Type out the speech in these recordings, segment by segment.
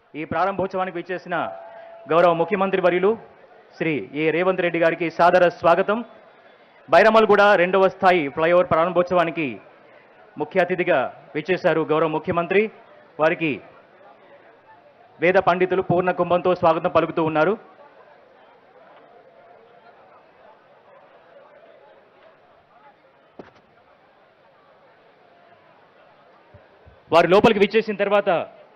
ఈ ప్రారంభోత్సవానికి విచ్చేసిన గౌరవ ముఖ్యమంత్రి వర్యులు శ్రీ ఏ రేవంత్ రెడ్డి గారికి సాదర స్వాగతం. బైరమల్గూడ 2వ స్థాయి ఫ్లైఓవర్ ప్రారంభోత్సవానికి ముఖ్య అతిథిగా విచ్చేశారు గౌరవ ముఖ్యమంత్రి. వారికి వేద పండితులు పూర్ణ కుంభంతో స్వాగతం పలుకుతూ ఉన్నారు. వారి లోపలికి విచ్చేసిన తర్వాత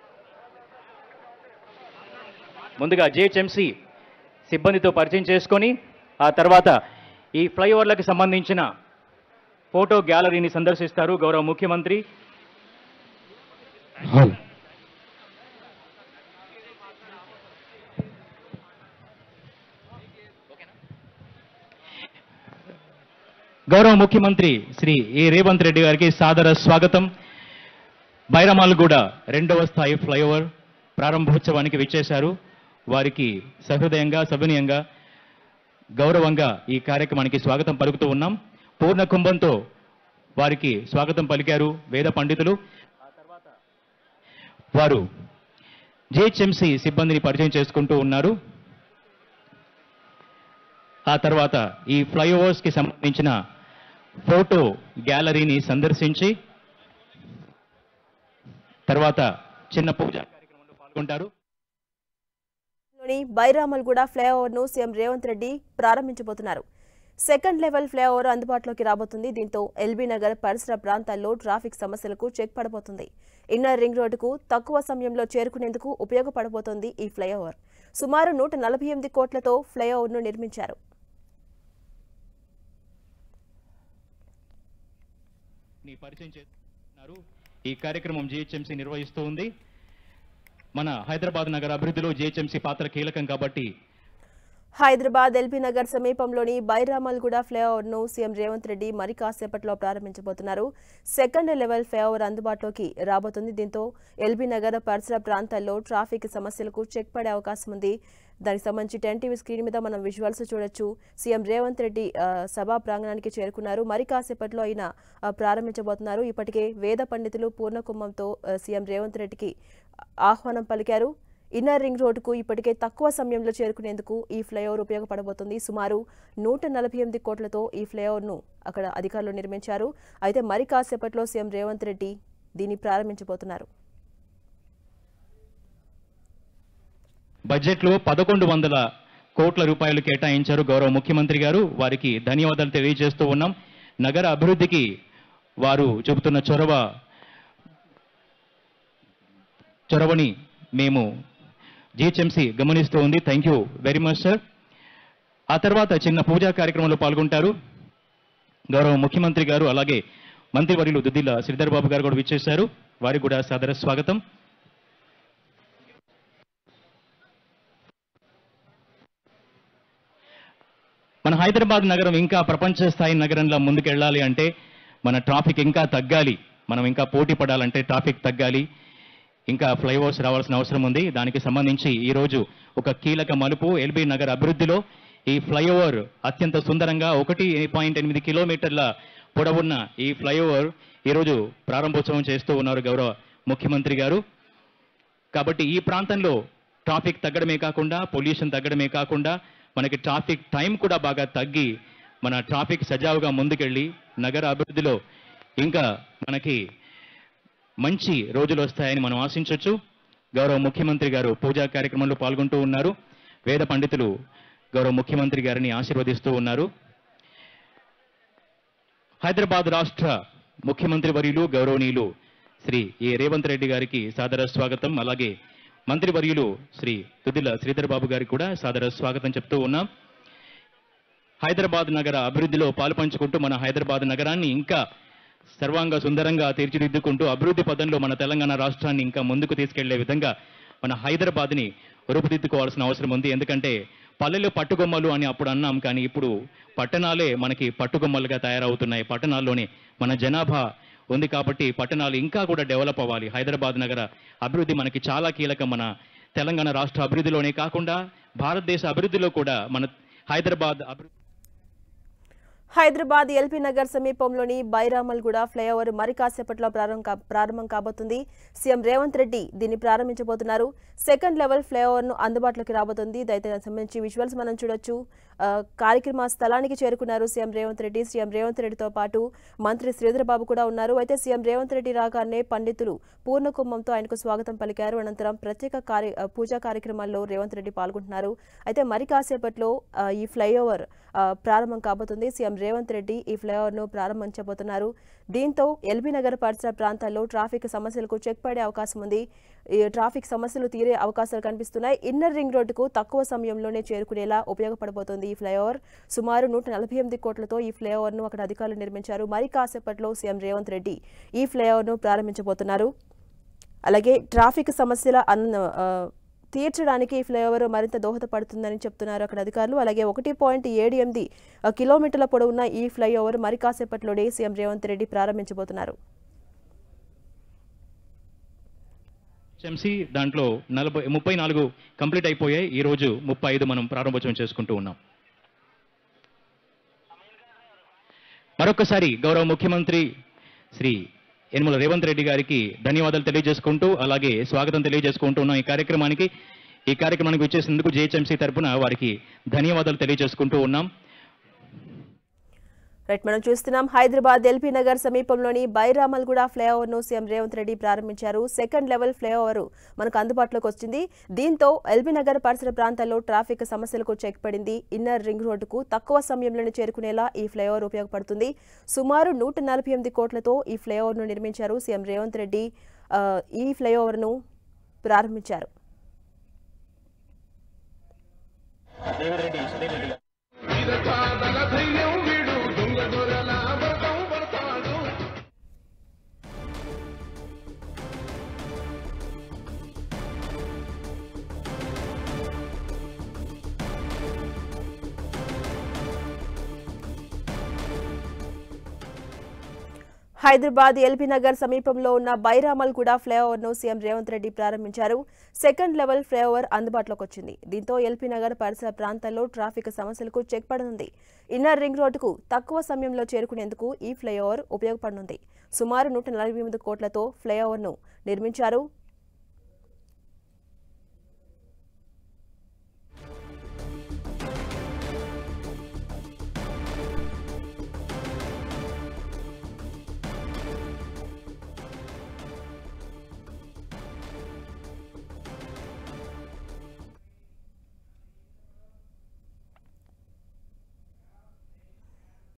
ముందుగా జిహెచ్ఎంసి సిబ్బందితో పరిచయం చేసుకొని ఆ తర్వాత ఈ ఫ్లైఓవర్లకు సంబంధించిన ఫోటో గ్యాలరీని సందర్శిస్తారు గౌరవ ముఖ్యమంత్రి. గౌరవ ముఖ్యమంత్రి శ్రీ ఏ రేవంత్ రెడ్డి గారికి సాదర స్వాగతం. బైరమల్గూడ 2వ స్థాయి ఫ్లైఓవర్ ప్రారంభోత్సవానికి విచ్చేశారు. వారికి సహృదయంగా సవినయంగా గౌరవంగా ఈ కార్యక్రమానికి స్వాగతం పలుకుతూ ఉన్నాం. పూర్ణ కుంభంతో వారికి స్వాగతం పలికారు వేద పండితులు. ఆ తర్వాత వారు జిహెచ్ఎంసి సిబ్బందిని పరిచయం చేసుకుంటూ ఉన్నారు. ఆ తర్వాత ఈ ఫ్లైఓవర్స్కి సంబంధించిన ఫోటో గ్యాలరీని సందర్శించి తర్వాత చిన్న పూజ కార్యక్రమంలో పాల్గొంటారు. బైరామల్గూడ ఫ్లైఓవర్ ను సీఎం రేవంత్ రెడ్డి ప్రారంభించబోతున్నారు. సెకండ్ లెవెల్ ఫ్లైఓవర్ అందుబాటులోకి రాబోతుంది. దీంతో ఎల్బీ నగర్ పరిసర ప్రాంతాల్లో ట్రాఫిక్ సమస్యలకు చెక్ పడబోతుంది. ఇన్నర్ రింగ్ రోడ్డుకు తక్కువ సమయంలో చేరుకునేందుకు ఉపయోగపడబోతోంది ఈ ఫ్లైఓవర్. సుమారు 148 కోట్లతో ఫ్లైఓవర్ ను నిర్మించారు. ఈ కార్యక్రమం జిహెచ్ఎంసి నిర్వహిస్తూ ఉంది. మన హైదరాబాద్ నగర అభివృద్ధిలో జిహెచ్ఎంసి పాత్ర కీలకం కాబట్టి హైదరాబాద్ ఎల్బీ నగర్ సమీపంలోని బైరామల్గూడ ఫ్లైఓవర్ ను సీఎం రేవంత్ రెడ్డి మరి కాసేపట్లో ప్రారంభించబోతున్నారు. సెకండ్ లెవెల్ ఫ్లైఓవర్ అందుబాటులోకి రాబోతుంది. దీంతో ఎల్బీ నగర్ పరిసర ప్రాంతాల్లో ట్రాఫిక్ సమస్యలకు చెక్ పడే అవకాశం ఉంది. దానికి సంబంధించి 10 టీవీ స్క్రీన్ మీద మనం విజువల్స్ చూడొచ్చు. సీఎం రేవంత్ రెడ్డి సభా ప్రాంగణానికి చేరుకున్నారు. మరి కాసేపట్లో ఆయన ప్రారంభించబోతున్నారు. ఇప్పటికే వేద పండితులు పూర్ణ కుంభంతో సీఎం రేవంత్ రెడ్డికి ఆహ్వానం పలికారు. ఇన్నర్ రింగ్ రోడ్డుకు ఇప్పటికే తక్కువ సమయంలో చేరుకునేందుకు ఈ ఫ్లైఓవర్ ఉపయోగపడబోతుంది. సుమారు 148 కోట్లతో ఈ ఫ్లైఓవర్ ను అక్కడ అధికారులు నిర్మించారు. అయితే మరి కాసేపట్లో సీఎం రేవంత్ రెడ్డి దీన్ని ప్రారంభించబోతున్నారు. బడ్జెట్లో 1100 కోట్ల రూపాయలు కేటాయించారు గౌరవ ముఖ్యమంత్రి గారు. వారికి ధన్యవాదాలు తెలియజేస్తూ ఉన్నాం. నగర అభివృద్ధికి వారు చూపుతున్న చొరవని మేము జిహెచ్ఎంసి గమనిస్తూ ఉంది. Thank you very much sir. ఆ తర్వాత చిన్న పూజా కార్యక్రమంలో పాల్గొంటారు గౌరవ ముఖ్యమంత్రి గారు. అలాగే మంత్రివర్యులు దుద్దిల్ల శ్రీధర్ బాబు గారు కూడా విచ్చేశారు. వారికి కూడా సాదర స్వాగతం. మన హైదరాబాద్ నగరం ఇంకా ప్రపంచ స్థాయి నగరంలో ముందుకెళ్ళాలి అంటే మన ట్రాఫిక్ ఇంకా తగ్గాలి. మనం ఇంకా పోటీ పడాలంటే ట్రాఫిక్ తగ్గాలి. ఇంకా ఫ్లైఓవర్స్ రావాల్సిన అవసరం ఉంది. దానికి సంబంధించి ఈరోజు ఒక కీలక మలుపు ఎల్బీ నగర్ అభివృద్ధిలో ఈ ఫ్లైఓవర్ అత్యంత సుందరంగా 1.8 కిలోమీటర్ల పొడవున్న ఈ ఫ్లైఓవర్ ఈరోజు ప్రారంభోత్సవం చేస్తూ ఉన్నారు గౌరవ ముఖ్యమంత్రి గారు. కాబట్టి ఈ ప్రాంతంలో ట్రాఫిక్ తగ్గడమే కాకుండా పొల్యూషన్ తగ్గడమే కాకుండా మనకి ట్రాఫిక్ టైం కూడా బాగా తగ్గి మన ట్రాఫిక్ సజావుగా ముందుకెళ్ళి నగర అభివృద్ధిలో ఇంకా మనకి మంచి రోజులు వస్తాయని మనం ఆశించవచ్చు. గౌరవ ముఖ్యమంత్రి గారు పూజా కార్యక్రమంలో పాల్గొంటూ ఉన్నారు. వేద పండితులు గౌరవ ముఖ్యమంత్రి గారిని ఆశీర్వదిస్తూ ఉన్నారు. హైదరాబాద్ రాష్ట్ర ముఖ్యమంత్రి వర్యులు గౌరవనీయులు శ్రీ ఏ రేవంత్ రెడ్డి గారికి సాదర స్వాగతం. అలాగే మంత్రివర్యులు శ్రీ దుద్దిల్ల శ్రీధర్ బాబు గారికి కూడా సాదర స్వాగతం చెప్తూ ఉన్నాం. హైదరాబాద్ నగర అభివృద్ధిలో పాలుపంచుకుంటూ మన హైదరాబాద్ నగరాన్ని ఇంకా సర్వాంగ సుందరంగా తీర్చిదిద్దుకుంటూ అభివృద్ధి పదంలో మన తెలంగాణ రాష్ట్రాన్ని ఇంకా ముందుకు తీసుకెళ్లే విధంగా మన హైదరాబాద్ని రూపుదిద్దుకోవాల్సిన అవసరం ఉంది. ఎందుకంటే పల్లెలు పట్టుగొమ్మలు అని అప్పుడు అన్నాం, కానీ ఇప్పుడు పట్టణాలే మనకి పట్టుగొమ్మలుగా తయారవుతున్నాయి. పట్టణాల్లోనే మన జనాభా ఉంది కాబట్టి పట్టణాలు ఇంకా కూడా డెవలప్ అవ్వాలి. హైదరాబాద్ నగర అభివృద్ధి మనకి చాలా కీలకం. మన తెలంగాణ రాష్ట్ర అభివృద్ధిలోనే కాకుండా భారతదేశ అభివృద్ధిలో కూడా మన హైదరాబాద్ అభివృద్ధి హైదరాబాద్ ఎల్బీ నగర్ సమీపంలోని బైరామల్గూడ ఫ్లైఓవర్ మరి కాసేపట్లో ప్రారంభం కాబోతుంది. సీఎం రేవంత్ రెడ్డి దీన్ని ప్రారంభించబోతున్నారు. సెకండ్ లెవెల్ ఫ్లైఓవర్ ను అందుబాటులోకి రాబోతుంది. దానికి సంబంధించి విజువల్స్ మనం చూడొచ్చు. కార్యక్రమ స్థలానికి చేరుకున్నారు సీఎం రేవంత్ రెడ్డి. సీఎం రేవంత్ రెడ్డితో పాటు మంత్రి శ్రీధర్ బాబు కూడా ఉన్నారు. అయితే సీఎం రేవంత్ రెడ్డి రాగానే పండితులు పూర్ణకుంభంతో ఆయనకు స్వాగతం పలికారు. అనంతరం ప్రత్యేక పూజా కార్యక్రమాల్లో రేవంత్ రెడ్డి పాల్గొంటున్నారు. అయితే మరి కాసేపట్లో ఈ ఫ్లైఓవర్ ప్రారంభం కాబోతుంది. సీఎం రేవంత్ రెడ్డి ఈ ఫ్లైఓవర్ ను ప్రారంభించబోతున్నారు. దీంతో ఎల్బీ నగర్ పరిసర ప్రాంతాల్లో ట్రాఫిక్ సమస్యలకు చెక్ పడే అవకాశం ఉంది. ఈ ట్రాఫిక్ సమస్యలు తీరే అవకాశాలు కనిపిస్తున్నాయి. ఇన్నర్ రింగ్ రోడ్డుకు తక్కువ సమయంలోనే చేరుకునేలా ఉపయోగపడబోతోంది ఈ ఫ్లైఓవర్. సుమారు 148 కోట్లతో ఈ ఫ్లైఓవర్ ను అక్కడ అధికారులు నిర్మించారు. మరి కాసేపట్లో సీఎం రేవంత్ రెడ్డి ఈ ఫ్లైఓవర్ ను ప్రారంభించబోతున్నారు. అలాగే ట్రాఫిక్ సమస్యల తీర్చడానికి ఈ ఫ్లైఓవర్ మరింత దోహదపడుతుందని చెప్తున్నారు అక్కడ అధికారులు. అలాగే 1.78 కిలోమీటర్ల పొడవున్న ఈ ఫ్లైఓవర్ మరి కాసేపట్లోనే సీఎం రేవంత్ రెడ్డి ప్రారంభించబోతున్నారు. దాంట్లో 34 కంప్లీట్ అయిపోయాయి. ఈ రోజు 35 మనం ప్రారంభోత్సవం చేసుకుంటూ ఉన్నాం. మరొకసారి గౌరవ ముఖ్యమంత్రి శ్రీ యనమల రేవంత్ రెడ్డి గారికి ధన్యవాదాలు తెలియజేసుకుంటూ అలాగే స్వాగతం తెలియజేసుకుంటూ ఉన్నాం ఈ కార్యక్రమానికి వచ్చేసినందుకు జేహెచ్ఎంసీ తరఫున వారికి ధన్యవాదాలు తెలియజేసుకుంటూ ఉన్నాం. రైట్, మనం చూస్తున్నాం హైదరాబాద్ ఎల్బీ నగర్ సమీపంలోని బైరామల్గూడ ఫ్లైఓవర్ ను సీఎం రేవంత్ రెడ్డి ప్రారంభించారు. సెకండ్ లెవెల్ ఫ్లైఓవర్ మనకు అందుబాటులోకి వచ్చింది. దీంతో ఎల్బీ నగర్ పరిసర ప్రాంతాల్లో ట్రాఫిక్ సమస్యలకు చెక్ పడింది. ఇన్నర్ రింగ్ రోడ్డుకు తక్కువ సమయంలోనే చేరుకునేలా ఈ ఫ్లైఓవర్ ఉపయోగపడుతుంది. సుమారు 148 కోట్లతో ఈ ఫ్లైఓవర్ ను నిర్మించారు. సీఎం రేవంత్ రెడ్డి ఈ ఫ్లైఓవర్ ను ప్రారంభించారు. హైదరాబాద్ ఎల్బీ నగర్ సమీపంలో ఉన్న బైరామల్గూడ ఫ్లైఓవర్ ను సీఎం రేవంత్ రెడ్డి ప్రారంభించారు. సెకండ్ లెవెల్ ఫ్లైఓవర్ అందుబాటులోకి వచ్చింది. దీంతో ఎల్బీ నగర్ పరిసర ప్రాంతాల్లో ట్రాఫిక్ సమస్యలకు చెక్ పడనుంది. ఇన్నర్ రింగ్ రోడ్డుకు తక్కువ సమయంలో చేరుకునేందుకు ఈ ఫ్లైఓవర్ ఉపయోగపడనుంది. సుమారు 148 కోట్లతో ఫ్లైఓవర్ ను నిర్మించారు.